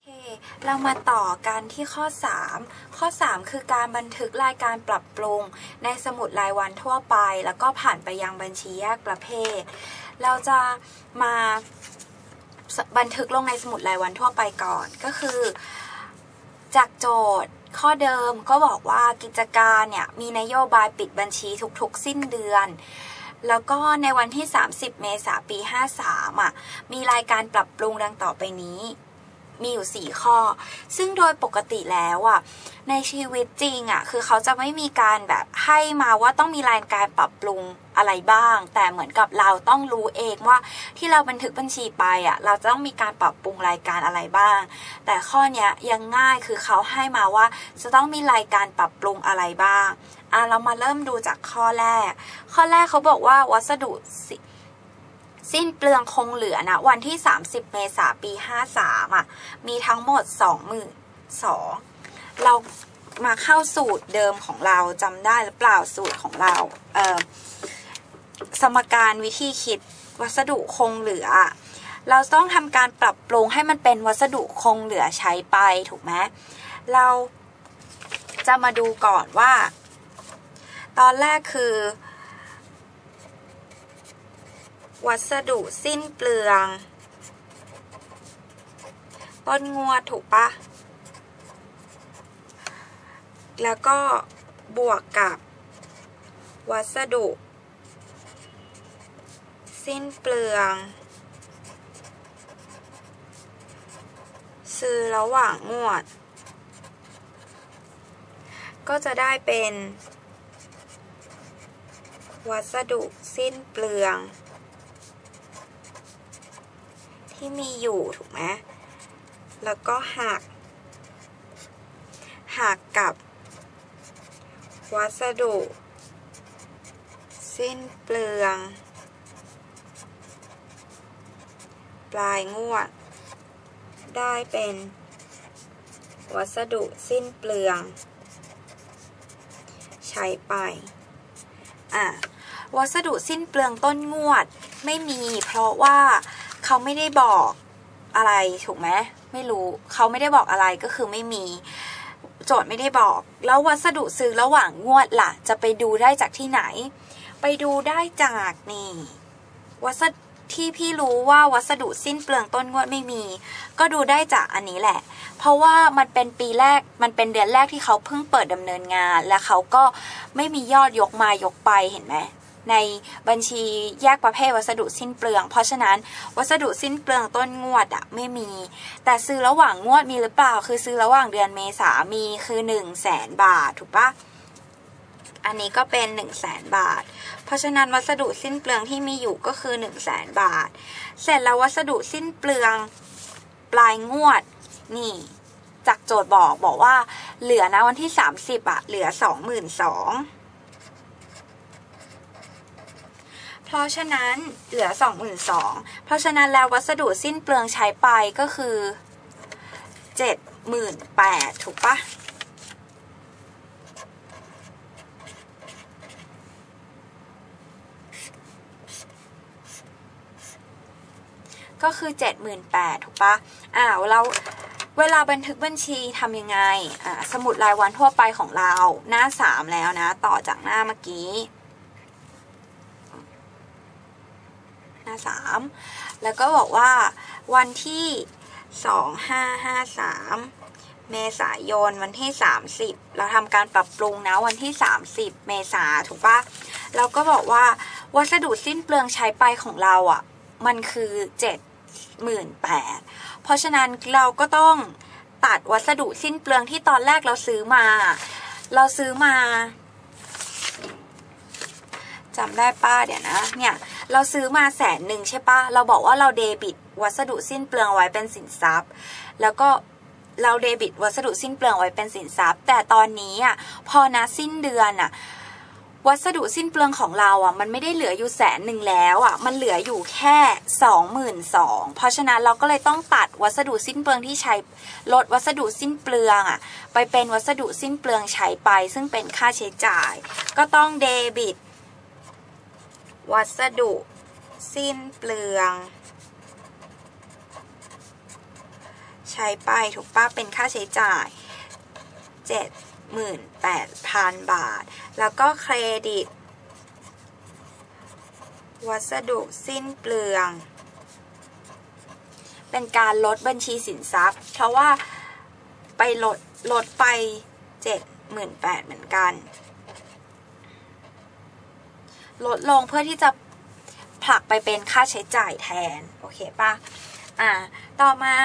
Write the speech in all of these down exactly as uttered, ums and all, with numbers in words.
เรามาต่อกันที่ข้อสามข้อสามคือการบันทึกรายการปรับปรุงในสมุดรายวันทั่วไปแล้วก็ผ่านไปยังบัญชีแยกประเภทเราจะมาบันทึกลงในสมุดรายวันทั่วไปก่อนก็คือจากโจทย์ข้อเดิมก็บอกว่ากิจการเนี่ยมีนโยบายปิดบัญชีทุกๆสิ้นเดือนแล้วก็ในวันที่สามสิบเมษายนปีห้าสามอ่ะมีรายการปรับปรุงดังต่อไปนี้มีอยู่สี่ข้อซึ่งโดยปกติแล้วอ่ะในชีวิตจริงอ่ะคือเขาจะไม่มีการแบบให้มาว่าต้องมีรายการปรับปรุงอะไรบ้างแต่เหมือนกับเราต้องรู้เองว่าที่เราบันทึกบัญชีไปอ่ะเราจะต้องมีการปรับปรุงรายการอะไรบ้างแต่ข้อเนี้ยยังง่ายคือเขาให้มาว่าจะต้องมีรายการปรับปรุงอะไรบ้างอ่ะเรามาเริ่มดูจากข้อแรกข้อแรกเขาบอกว่าวัสดุสิ้นเปลืองคงเหลือนะวันที่สามสิบเมษายนปีห้าสามอ่ะมีทั้งหมด สองหมื่นสองพัน เรามาเข้าสูตรเดิมของเราจำได้หรือเปล่าสูตรของเราเอ่อสมการวิธีคิดวัสดุคงเหลือเราต้องทำการปรับปรุงให้มันเป็นวัสดุคงเหลือใช้ไปถูกไหมเราจะมาดูก่อนว่าตอนแรกคือวัสดุสิ้นเปลืองต้นงวดถูกปะแล้วก็บวกกับวัสดุสิ้นเปลืองซื้อระหว่างงวดก็จะได้เป็นวัสดุสิ้นเปลืองที่มีอยู่ถูกไหมแล้วก็หักหักกับวัสดุสิ้นเปลืองปลายงวดได้เป็นวัสดุสิ้นเปลืองใช้ไปอ่ะวัสดุสิ้นเปลืองต้นงวดไม่มีเพราะว่าเขาไม่ได้บอกอะไรถูกไหมไม่รู้เขาไม่ได้บอกอะไรก็คือไม่มีโจทย์ไม่ได้บอกแล้ววัสดุซื้อระหว่างงวดล่ะจะไปดูได้จากที่ไหนไปดูได้จากนี่วัสดุที่พี่รู้ว่าวัสดุสิ้นเปลืองต้นงวดไม่มีก็ดูได้จากอันนี้แหละเพราะว่ามันเป็นปีแรกมันเป็นเดือนแรกที่เขาเพิ่งเปิดดำเนินงานและเขาก็ไม่มียอดยกมายกไปเห็นไหมในบัญชีแยกประเภทวัสดุสิ้นเปลืองเพราะฉะนั้นวัสดุสิ้นเปลืองต้นงวดอะไม่มีแต่ซื้อระหว่างงวดมีหรือเปล่าคือซื้อระหว่างเดือนเมษามีคือหนึ่งแสนบาทถูกปะอันนี้ก็เป็นหนึ่งแสนบาทเพราะฉะนั้นวัสดุสิ้นเปลืองที่มีอยู่ก็คือหนึ่งแสนบาทเสร็จแล้ววัสดุสิ้นเปลืองปลายงวดนี่จากโจทย์บอกบอกว่าเหลือนะวันที่สามสิบอะเหลือ สองหมื่นสองพันเพราะฉะนั้นเหลือ สองหมื่นสองพัน เพราะฉะนั้นแล้ววัสดุสิ้นเปลืองใช้ไปก็คือ เจ็ดหมื่นแปดพัน ถูกปะก็คือ เจ็ดหมื่นแปดพัน ถูกปะอ้าวเราเวลาบันทึกบัญชีทำยังไงอ่าสมุดรายวันทั่วไปของเราหน้าสามแล้วนะต่อจากหน้าเมื่อกี้หน้าสามแล้วก็บอกว่าวันที่สองห้าห้าสามเมษายนวันที่สามสิบเราทำการปรับปรุงนะวันที่สามสิบเมษาถูกปะเราก็บอกว่าวัสดุสิ้นเปลืองใช้ไปของเราอ่ะมันคือเจ็ดหมื่นแปดพันเพราะฉะนั้นเราก็ต้องตัดวัสดุสิ้นเปลืองที่ตอนแรกเราซื้อมาเราซื้อมาจำได้ป้าเดี๋ยวนะเนี่ยเราซื้อมาแสนหนึ่งใช่ป้าเราบอกว่าเราเดบิตวัสดุสิ้นเปลืองไว้เป็นสินทรัพย์แล้วก็เราเดบิตวัสดุสิ้นเปลืองไว้เป็นสินทรัพย์แต่ตอนนี้อ่ะพอนะสิ้นเดือนอ่ะวัสดุสิ้นเปลืองของเราอ่ะมันไม่ได้เหลืออยู่แสนหนึ่งแล้วอ่ะมันเหลืออยู่แค่สองหมื่นสองเพราะฉะนั้นเราก็เลยต้องตัดวัสดุสิ้นเปลืองที่ใช้ลดวัสดุสิ้นเปลืองอ่ะไปเป็นวัสดุสิ้นเปลืองใช้ไปซึ่งเป็นค่าใช้จ่ายก็ต้องเดบิตวัสดุสิ้นเปลืองใช้ไปถูกป้าเป็นค่าใช้จ่าย เจ็ดหมื่นแปดพัน บาทแล้วก็เครดิตวัสดุสิ้นเปลืองเป็นการลดบัญชีสินทรัพย์เพราะว่าไปลดลดไป เจ็ดหมื่นแปดพัน เหมือนกันลดลงเพื่อที่จะผลักไปเป็นค่าใช้จ่ายแทนโอเคป่ะอ่าต่อมา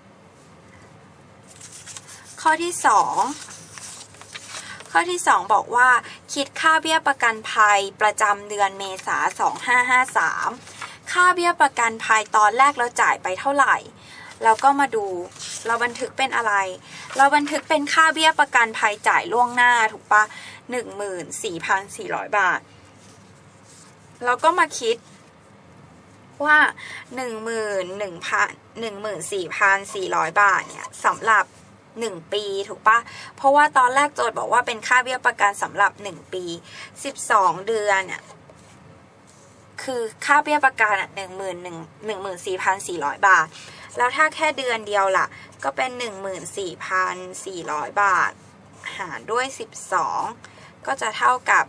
ข้อที่สองข้อที่สองบอกว่าคิดค่าเบี้ยประกันภัยประจำเดือนเมษายนสองพันห้าร้อยห้าสิบสามค่าเบี้ยประกันภัยตอนแรกเราจ่ายไปเท่าไหร่เราก็มาดูเราบันทึกเป็นอะไรเราบันทึกเป็นค่าเบี้ยประกันภัยจ่ายล่วงหน้าถูกปะ หนึ่งหมื่นสี่พันสี่ร้อย บาทเราก็มาคิดว่า หนึ่งหมื่นหนึ่งพัน หนึ่งหมื่นสี่พันสี่ร้อย บาทเนี่ยสำหรับหนึ่งปีถูกปะเพราะว่าตอนแรกโจทย์บอกว่าเป็นค่าเบี้ยประกันสำหรับหนึ่งปีสิบสองเดือนเนี่ยคือค่าเบี้ยประกันอ่ะ หนึ่งหมื่นหนึ่งหมื่นสี่พันสี่ร้อย บาทแล้วถ้าแค่เดือนเดียวล่ะก็เป็น หนึ่งหมื่นสี่พันสี่ร้อย บาทหารด้วยสิบสองก็จะเท่ากับ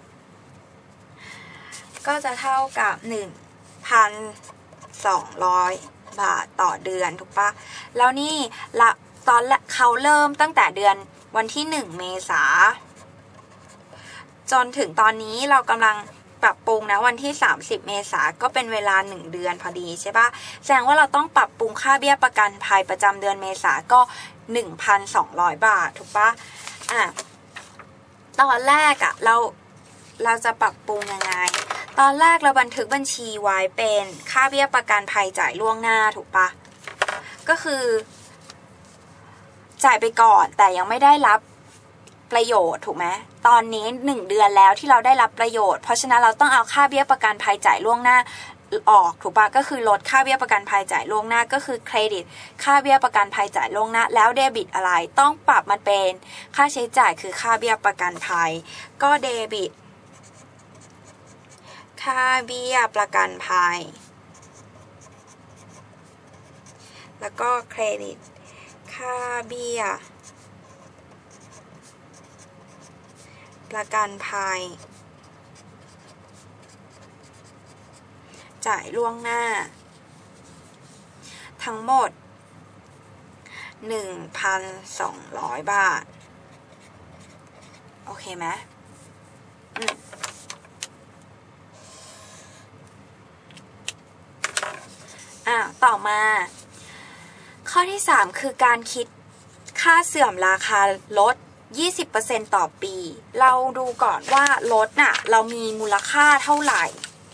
ก็จะเท่ากับ หนึ่งพันสองร้อย บาทต่อเดือนถูกปะแล้วนี่ละตอนเขาเริ่มตั้งแต่เดือนวันที่หนึ่งเมษาจนถึงตอนนี้เรากำลังปรับปรุงนะวันที่สามสิบเมษาก็เป็นเวลาหนึ่งเดือนพอดีใช่ปะแสดงว่าเราต้องปรับปรุงค่าเบี้ยประกันภัยประจำเดือนเมษาก็ หนึ่งพันสองร้อย บาทถูกปะอ่ะตอนแรกอะเราเราจะปรับปรุงยังไงตอนแรกเราบันทึกบัญชีไว้เป็นค่าเบี้ยประกันภัยจ่ายล่วงหน้าถูกปะก็คือจ่ายไปก่อนแต่ยังไม่ได้รับประโยชน์ถูกไหมตอนนี้หนึ่งเดือนแล้วที่เราได้รับประโยชน์เพราะฉะนั้นเราต้องเอาค่าเบี้ยประกันภัยจ่ายล่วงหน้าออกถูกปะก็คือลดค่าเบี้ยประกันภัยจ่ายล่วงหน้าก็คือเครดิตค่าเบี้ยประกันภัยจ่ายล่วงหน้าแล้วเดบิตอะไรต้องปรับมันเป็นค่าใช้จ่ายคือค่าเบี้ยประกันภัยก็เดบิตค่าเบี้ยประกันภัยแล้วก็เครดิตค่าเบี้ยประกันภัยจ่ายล่วงหน้าทั้งหมด หนึ่งพันสองร้อย บาทโอเคไหมอืมอ่ะต่อมาข้อที่สามคือการคิดค่าเสื่อมราคาลด ยี่สิบเปอร์เซ็นต์ ต่อปีเราดูก่อนว่ารถน่ะเรามีมูลค่าเท่าไหร่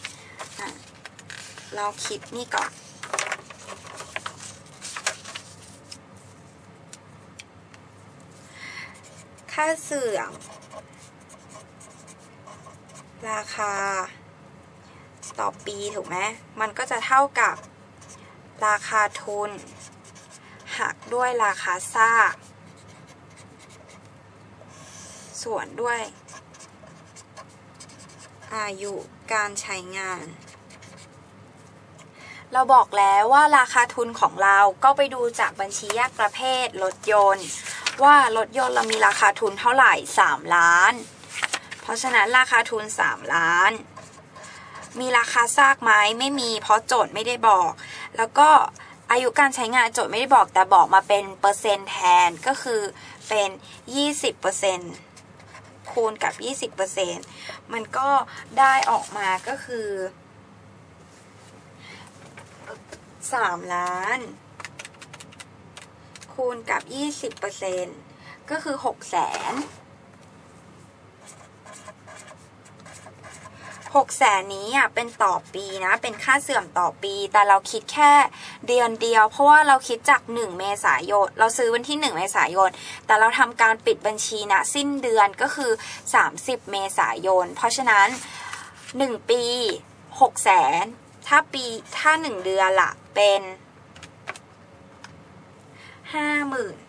เราคิดนี่ก่อนค่าเสื่อมราคาต่อปีถูกไหมมันก็จะเท่ากับราคาทุนหักด้วยราคาซากส่วนด้วยอายุการใช้งานเราบอกแล้วว่าราคาทุนของเราก็ไปดูจากบัญชีแยกประเภทรถยนต์ว่ารถยนต์เรามีราคาทุนเท่าไหร่สามล้านเพราะฉะนั้นราคาทุนสามล้านมีราคาซากไหมไม่มีเพราะโจทย์ไม่ได้บอกแล้วก็อายุการใช้งานโจทย์ไม่ได้บอกแต่บอกมาเป็นเปอร์เซ็นต์แทนก็คือเป็น ยี่สิบเปอร์เซ็นต์ คูณกับ ยี่สิบเปอร์เซ็นต์ มันก็ได้ออกมาก็คือสามล้านคูณกับ ยี่สิบเปอร์เซ็นต์ ก็คือหกแสนหกแสนนี้อ่ะเป็นต่อปีนะเป็นค่าเสื่อมต่อปีแต่เราคิดแค่เดือนเดียวเพราะว่าเราคิดจากหนึ่งเมษายนเราซื้อวันที่หนึ่งเมษายนแต่เราทำการปิดบัญชีนะสิ้นเดือนก็คือสามสิบเมษายนเพราะฉะนั้นหนึ่งปีหกแสนถ้าปีถ้าหนึ่งเดือนล่ะเป็นห้าหมื่น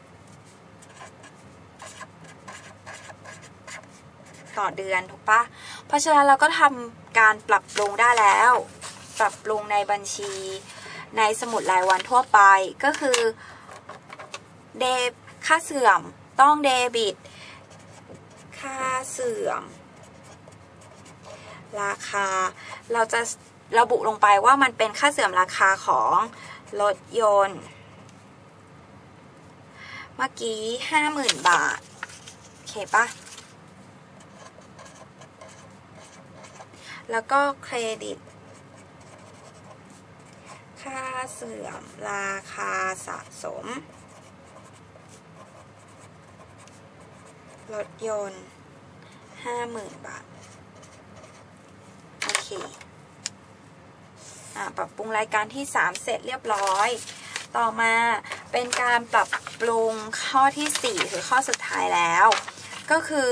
ต่อเดือนถูกปะเพราะฉะนั้นเราก็ทำการปรับปรุงได้แล้วปรับปรุงในบัญชีในสมุดรายวันทั่วไปก็คือเดบค่าเสื่อมต้องเดบิตค่าเสื่อมราคาเราจะระบุลงไปว่ามันเป็นค่าเสื่อมราคาของรถยนต์เมื่อกี้ห้าหมื่นบาทโอเคปะแล้วก็เครดิตค่าเสื่อมราคาสะสมรถยนต์ห้าหมื่นบาทโอเคอ่าปรับปรุงรายการที่สามเสร็จเรียบร้อยต่อมาเป็นการปรับปรุงข้อที่สี่คือข้อสุดท้ายแล้วก็คือ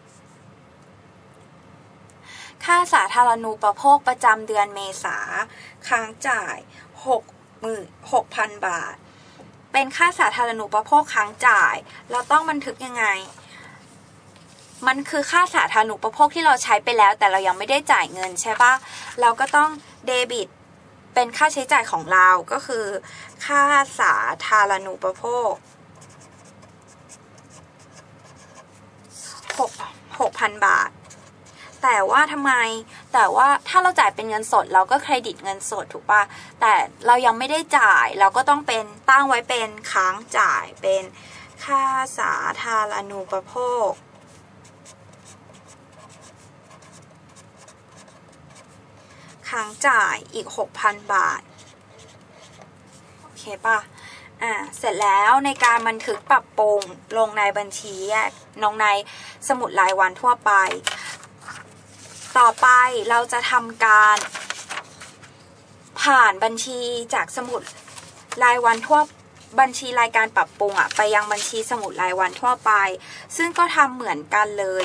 ค่าสาธารณูปโภคประจำเดือนเมษาค้างจ่ายหกหมื่นหกพันบาทเป็นค่าสาธารณูปโภคค้างจ่ายเราต้องบันทึกยังไงมันคือค่าสาธารณูปโภคที่เราใช้ไปแล้วแต่เรายังไม่ได้จ่ายเงินใช่ปะเราก็ต้องเดบิตเป็นค่าใช้จ่ายของเราก็คือค่าสาธารณูปโภคหกหกพันบาทแต่ว่าทำไมแต่ว่าถ้าเราจ่ายเป็นเงินสดเราก็เครดิตเงินสดถูกปะแต่เรายังไม่ได้จ่ายเราก็ต้องเป็นตั้งไว้เป็นค้างจ่ายเป็นค่าสาธารณูปโภคค้างจ่ายอีก หกพัน บาทโอเคป่ะอ่าเสร็จแล้วในการบันทึกปรับปรุงลงในบัญชีแยกลงในสมุดรายวันทั่วไปต่อไปเราจะทำการผ่านบัญชีจากสมุดรายวันทั่วบัญชีรายการปรับปรุงอะไปยังบัญชีสมุดรายวันทั่วไปซึ่งก็ทำเหมือนกันเลย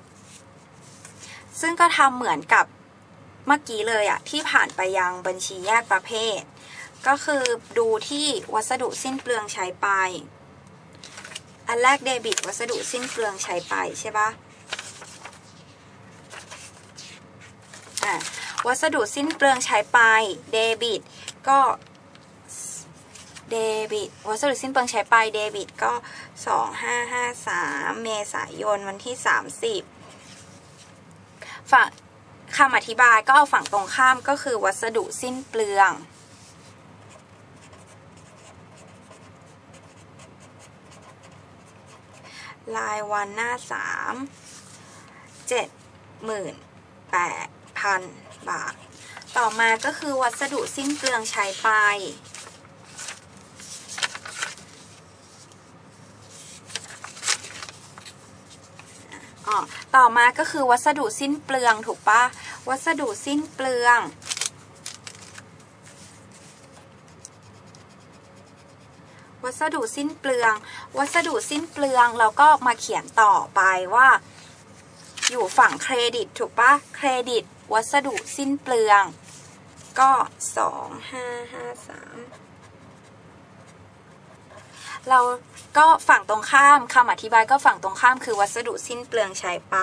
ซึ่งก็ทำเหมือนกับเมื่อกี้เลยอะที่ผ่านไปยังบัญชีแยกประเภทก็คือดูที่วัสดุสิ้นเปลืองใช้ไปอันแรกเดบิตวัสดุสิ้นเปลืองใช้ไปใช่ปะอ่ะวัสดุสิ้นเปลืองใช้ไปเดบิตก็เดบิตวัสดุสิ้นเปลืองใช้ไปเดบิตก็สองพันห้าร้อยห้าสิบสามเมษายนวันที่สามสิบฝั่งคำอธิบายก็เอาฝั่งตรงข้ามก็คือวัสดุสิ้นเปลืองรายวันหน้าสามเจ็ดหมื่นแปดพันบาทต่อมาก็คือวัสดุสิ้นเปลืองใช้ไปอ๋อต่อมาก็คือวัสดุสิ้นเปลืองถูกปะวัสดุสิ้นเปลืองวัสดุสิ้นเปลืองวัสดุสิ้นเปลืองเราก็มาเขียนต่อไปว่าอยู่ฝั่งเครดิตถูกปะเครดิตวัสดุสิ้นเปลืองก็สองพันห้าร้อยห้าสิบสามเราก็ฝั่งตรงข้ามคำอธิบายก็ฝั่งตรงข้ามคือวัสดุสิ้นเปลืองใช้ไป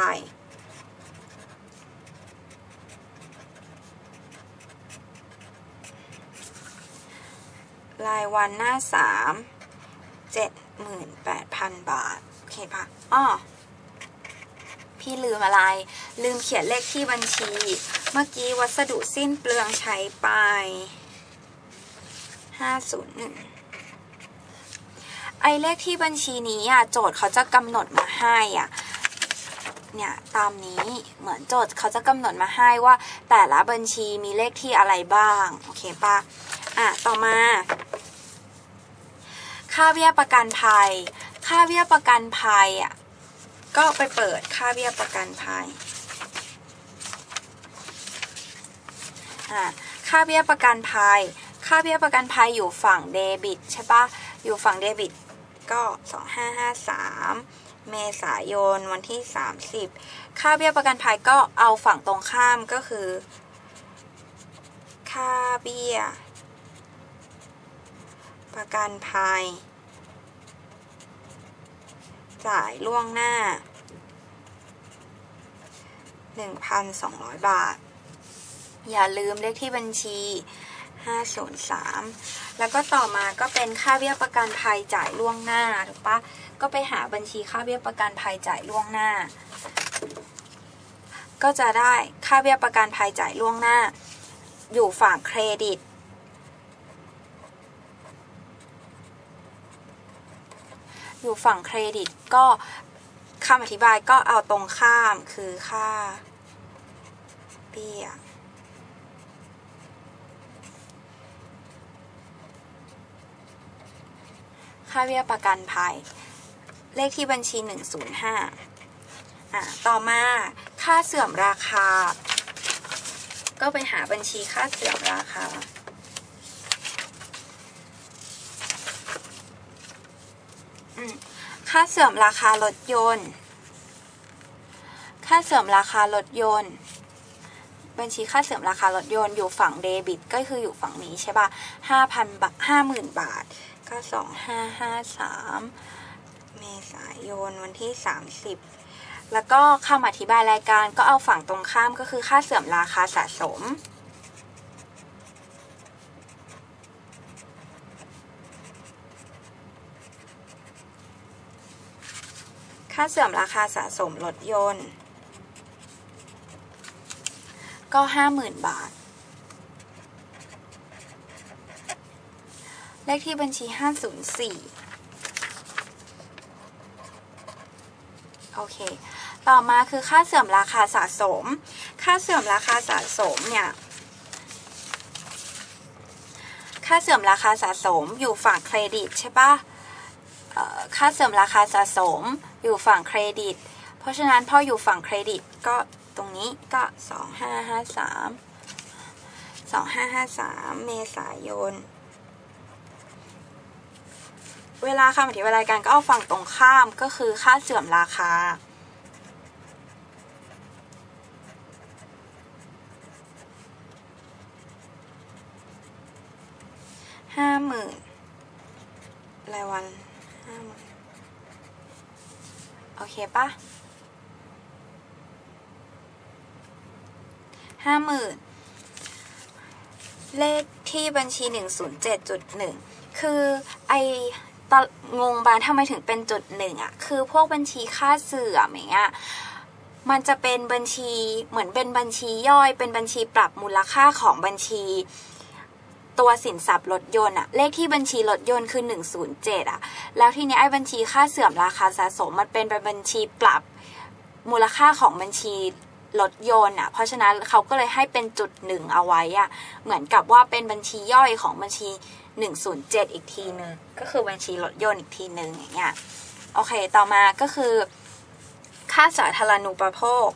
รายวันหน้าสามเจ็ดหมื่นแปดพันบาทโอเคปะอ้อพี่ลืมอะไรลืมเขียนเลขที่บัญชีเมื่อกี้วัสดุสิ้นเปลืองใช้ไปห้าศูนย์หนึ่งไอเลขที่บัญชีนี้อ่ะโจทย์เขาจะกำหนดมาให้อ่ะเนี่ยตามนี้เหมือนโจทย์เขาจะกำหนดมาให้ว่าแต่ละบัญชีมีเลขที่อะไรบ้างโอเคปะอ่ะต่อมาค่าเบี้ยประกันภัยค่าเบี้ยประกันภัยอ่ะก็ไปเปิดค่าเบี้ยประกันภัยอ่ะค่าเบี้ยประกันภัยค่าเบี้ยประกันภัยอยู่ฝั่งเดบิตใช่ปะอยู่ฝั่งเดบิตก็สองพันห้าร้อยห้าสิบสามเมษายนวันที่สามสิบค่าเบี้ยประกันภัยก็เอาฝั่งตรงข้ามก็คือค่าเบี้ยประกันภัยจ่ายล่วงหน้า หนึ่งพันสองร้อย บาทอย่าลืมเลขที่บัญชีห้าศูนย์สามแล้วก็ต่อมาก็เป็นค่าเบี้ยประกันภัยจ่ายล่วงหน้าถูกปะก็ไปหาบัญชีค่าเบี้ยประกันภัยจ่ายล่วงหน้าก็จะได้ค่าเบี้ยประกันภัยจ่ายล่วงหน้าอยู่ฝั่งเครดิตอยู่ฝั่งเครดิตก็คำอธิบายก็เอาตรงข้ามคือค่าเบี้ยค่าเบี้ยประกันภัยเลขที่บัญชีหนึ่งศูนย์ห้าอ่ะต่อมาค่าเสื่อมราคาก็ไปหาบัญชีค่าเสื่อมราคาอืมค่าเสื่อมราคารถยนต์ค่าเสื่อมราคารถยนต์บัญชีค่าเสื่อมราคารถยนต์อยู่ฝั่งเดบิตก็คืออยู่ฝั่งนี้ใช่ป่ะห้าพันบาทห้าหมื่นบาทก็สองห้าห้าสามเมษายนวันที่สามสิบแล้วก็คำอธิบายรายการก็เอาฝั่งตรงข้ามก็คือค่าเสื่อมราคาสะสมค่าเสื่อมราคาสะสมรถยนต์ก็ห้าหมื่นบาทเลขที่บัญชีห้าศูนย์สี่โอเคต่อมาคือค่าเสื่อมราคาสะสมค่าเสื่อมราคาสะสมเนี่ยค่าเสื่อมราคาสะสมอยู่ฝั่งเครดิตใช่ปะค่าเสื่อมราคาสะสมอยู่ฝั่งเครดิตเพราะฉะนั้นพออยู่ฝั่งเครดิตก็ตรงนี้ก็สองห้าห้าสามสองห้าห้าสามเมษายนเวลาคำอธิบายรายการก็เอาฝั่งตรงข้ามก็คือค่าเสื่อมราคาห้าหมื่นรายวันห้าหมื่นโอเคปะห้าหมื่นเลขที่บัญชีหนึ่งศูนย์เจ็ดจุดหนึ่งคือไองงบานทำไมถึงเป็นจุดหนึ่งอ่ะคือพวกบัญชีค่าเสื่อมอย่างเงี้ยมันจะเป็นบัญชีเหมือนเป็นบัญชีย่อยเป็นบัญชีปรับมูลค่าของบัญชีตัวสินทรัพย์รถยนต์อะเลขที่บัญชีรถยนต์คือหนึ่งศูนย์เจ็ดอะแล้วทีนี้ไอ้บัญชีค่าเสื่อมราคาสะสมมันเป็นบัญชีปรับมูลค่าของบัญชีรถยนต์อะเพราะฉะนั้นเขาก็เลยให้เป็นจุดหนึ่งเอาไว้อะเหมือนกับว่าเป็นบัญชีย่อยของบัญชีหนึ่งศูนย์เจ็ดอีกทีนึงก็คือบัญชีรถยนต์อีกทีนึงอย่างเงี้ยโอเคต่อมาก็คือค่าสาธารณูปโภค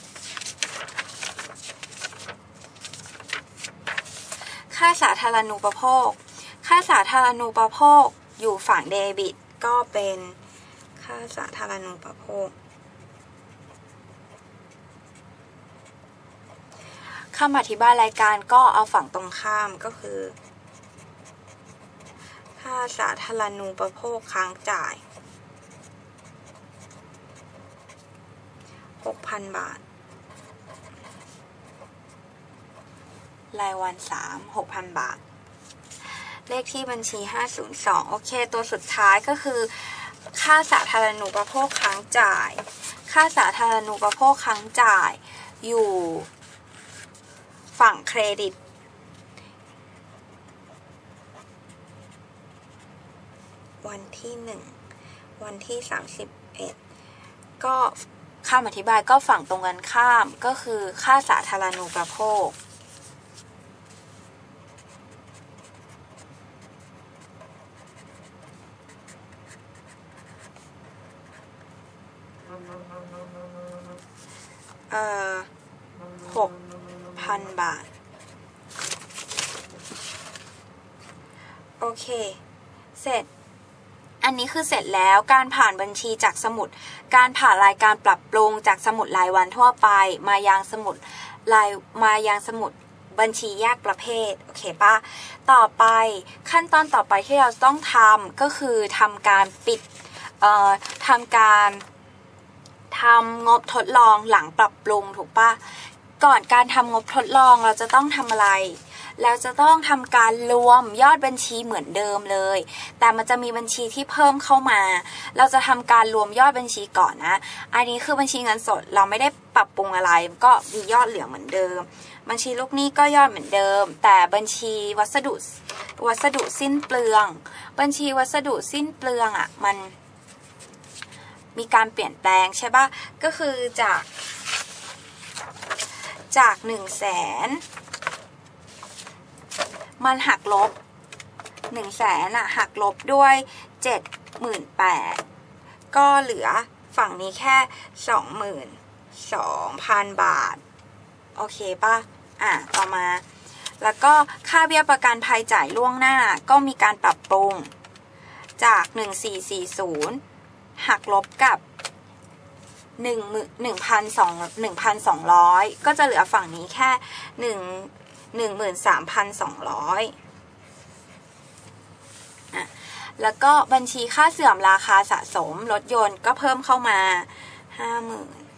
ค่าสาธารณูปโภคค่าสาธารณูปโภคอยู่ฝั่งเดบิตก็เป็นค่าสาธารณูปโภคคำอธิบายรายการก็เอาฝั่งตรงข้ามก็คือค่าสาธารณูปโภคค้างจ่าย หกพัน บาทรายวันสาม หกพัน บาทเลขที่บัญชีห้าศูนย์สองโอเคตัวสุดท้ายก็คือค่าสาธารณูปโภคค้างจ่ายค่าสาธารณูปโภคค้างจ่ายอยู่ฝั่งเครดิตวันที่หนึ่งวันที่สามสิบเอ็ดก็คำอธิบายก็ฝั่งตรงกันข้ามก็คือค่าสาธารณูปโภคเอ่อ หกพัน บาทโอเคเสร็จอันนี้คือเสร็จแล้วการผ่านบัญชีจากสมุดการผ่านรายการปรับปรุงจากสมุดรายวันทั่วไปมายังสมุดรายมายังสมุดบัญชีแยกประเภทโอเคปะต่อไปขั้นตอนต่อไปที่เราต้องทำก็คือทำการปิดเอ่อทำการทำงบทดลองหลังปรับปรุงถูกปะก่อนการทำงบทดลองเราจะต้องทำอะไรแล้วจะต้องทำการรวมยอดบัญชีเหมือนเดิมเลยแต่มันจะมีบัญชีที่เพิ่มเข้ามาเราจะทำการรวมยอดบัญชีก่อนนะอันนี้คือบัญชีเงินสดเราไม่ได้ปรับปรุงอะไรก็มียอดเหลือเหมือนเดิมบัญชีลูกหนี้ก็ยอดเหมือนเดิมแต่บัญชีวัสดุวัสดุสิ้นเปลืองบัญชีวัสดุสิ้นเปลืองอ่ะมันมีการเปลี่ยนแปลงใช่ปะก็คือจากจากหนึ่งแสนมันหักลบหนึ่งแสนอ่ะหักลบด้วยเจ็ดหมื่นแปดก็เหลือฝั่งนี้แค่สองหมื่นสองพันบาทโอเคป่ะอ่ะต่อมาแล้วก็ค่าเบี้ยประกันภัยจ่ายล่วงหน้าก็มีการปรับปรุงจากหนึ่งสี่สี่ศูนย์หักลบกับหนึ่งหนึ่งพันสองหนึ่งพันสองร้อยก็จะเหลือฝั่งนี้แค่หนึ่งหนึ่งหมื่นสามพันสองร้อยอ่ะแล้วก็บัญชีค่าเสื่อมราคาสะสมรถยนต์ก็เพิ่มเข้ามาห้าหมื่น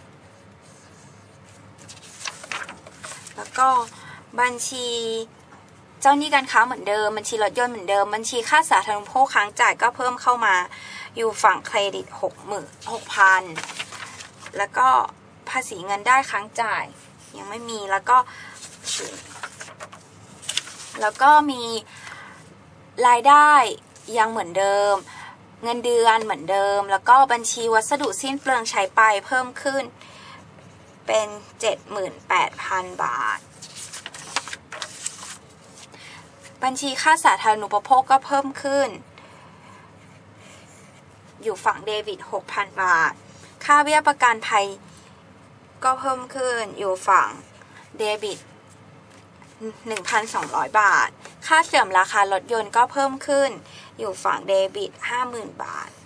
แล้วก็บัญชีเจ้าหนี้การค้าเหมือนเดิมบัญชีรถยนต์เหมือนเดิมบัญชีค่าสาธารณูปโภคค้างจ่ายก็เพิ่มเข้ามาอยู่ฝั่งเครดิตหกหมื่นหกพันแล้วก็ภาษีเงินได้ค้างจ่ายยังไม่มีแล้วก็แล้วก็มีรายได้ยังเหมือนเดิมเงินเดือนเหมือนเดิมแล้วก็บัญชีวัสดุสิ้นเปลืองใช้ไปเพิ่มขึ้นเป็น เจ็ดหมื่นแปดพัน บาทบัญชีค่าสาธารณูปโภคก็เพิ่มขึ้นอยู่ฝั่งเดบิต หกพัน บาทค่าเบี้ยประกันภัยก็เพิ่มขึ้นอยู่ฝั่งเดบิต หนึ่งพันสองร้อย บาทค่าเสื่อมราคารถยนต์ก็เพิ่มขึ้นอยู่ฝั่งเดบิต ห้าหมื่น บาท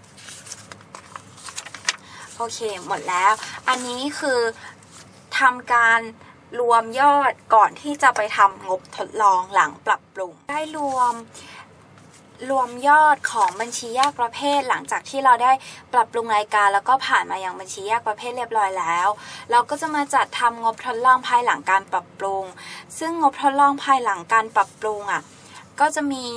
โอเคหมดแล้วอันนี้คือทำการรวมยอดก่อนที่จะไปทำงบทดลองหลังปรับปรุงได้รวมรวมยอดของบัญชีแยกประเภทหลังจากที่เราได้ปรับปรุงรายการแล้วก็ผ่านมายังบัญชีแยกประเภทเรียบร้อยแล้วเราก็จะมาจัดทำงบทดลองภายหลังการปรับปรุงซึ่งงบทดลองภายหลังการปรับปรุงอ่ะก็จะมี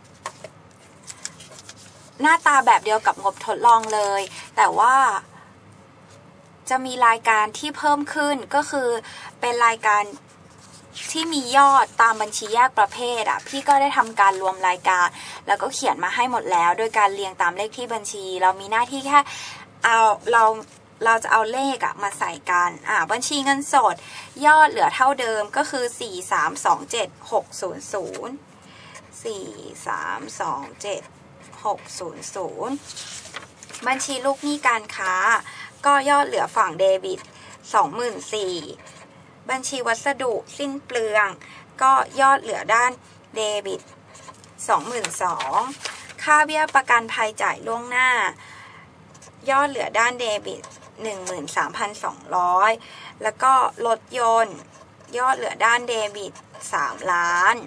หน้าตาแบบเดียวกับงบทดลองเลยแต่ว่าจะมีรายการที่เพิ่มขึ้นก็คือเป็นรายการที่มียอดตามบัญชีแยกประเภทอ่ะพี่ก็ได้ทำการรวมรายการแล้วก็เขียนมาให้หมดแล้วโดยการเรียงตามเลขที่บัญชีเรามีหน้าที่แค่เอาเราเราจะเอาเลขอ่ะมาใส่กันอ่าบัญชีเงินสดยอดเหลือเท่าเดิมก็คือสี่สามสองเจ็ดหกศูนย์ศูนย์ สี่สามสองเจ็ดหกศูนย์ศูนย์บัญชีลูกหนี้การค้าก็ยอดเหลือฝั่งเดบิต สองหมื่นสี่พัน บัญชีวัสดุสิ้นเปลืองก็ยอดเหลือด้านเดบิต สองหมื่นสองพัน ค่าเบี้ยประกันภัยจ่ายล่วงหน้ายอดเหลือด้านเดบิต หนึ่งหมื่นสามพันสองร้อย แล้วก็รถยนต์ยอดเหลือด้านเดบิต สามล้าน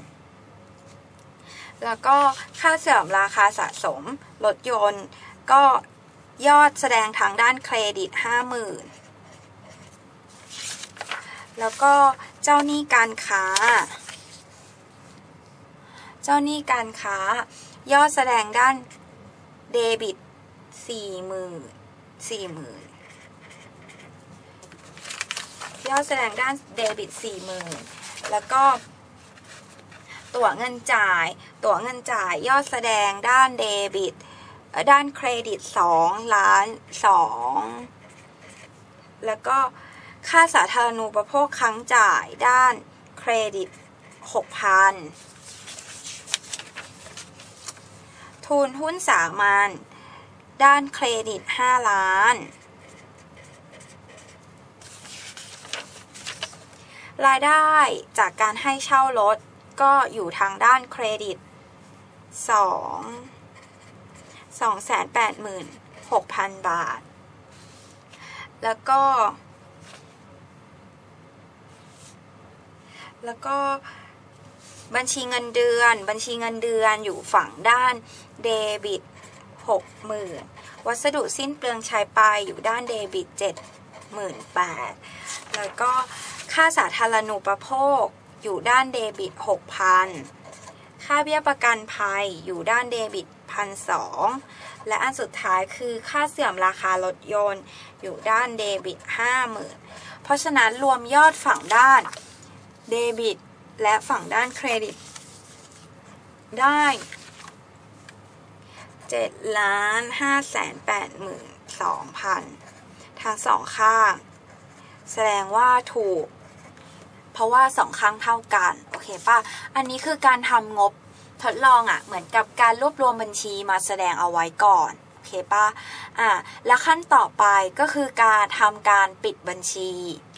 แล้วก็ค่าเสื่อมราคาสะสมรถยนต์ก็ยอดแสดงทางด้านเครดิต ห้าหมื่น แล้วก็เจ้าหนี้การค้าเจ้าหนี้การค้ายอดแสดงด้านเดบิต สี่หมื่น สี่หมื่น ยอดแสดงด้านเดบิต สี่หมื่น แล้วก็ตั๋วเงินจ่ายตั๋วเงินจ่ายยอดแสดงด้านเดบิตด้านเครดิตสองล้านสองแล้วก็ค่าสาธารณูปโภคค้างจ่ายด้านเครดิต หกพัน ทุนหุ้นสามัญด้านเครดิต ห้าล้านรายได้จากการให้เช่ารถก็อยู่ทางด้านเครดิตสอง สองแสนแปดหมื่นหกพัน บาทแล้วก็แล้วก็บัญชีเงินเดือนบัญชีเงินเดือนอยู่ฝั่งด้านเดบิต หกหมื่น วัสดุสิ้นเปลืองใช้ไปอยู่ด้านเดบิต เจ็ดหมื่นแปดพัน แล้วก็ค่าสาธารณูปโภคอยู่ด้านเดบิต หกพัน ค่าเบี้ยประกันภัยอยู่ด้านเดบิต หนึ่งพันสองร้อย และอันสุดท้ายคือค่าเสื่อมราคารถยนต์อยู่ด้านเดบิต ห้าหมื่น เพราะฉะนั้นรวมยอดฝั่งด้านเดบิตและฝั่งด้านเครดิตได้ เจ็ดล้าน ห้าแสนแปดหมื่นสองพัน ทั้งสองข้างแสดงว่าถูกเพราะว่าสองข้างเท่ากันโอเคป่ะอันนี้คือการทำงบทดลองอ่ะเหมือนกับการรวบรวมบัญชีมาแสดงเอาไว้ก่อนโอเคป่ะอ่ะแล้วขั้นต่อไปก็คือการทำการปิดบัญชี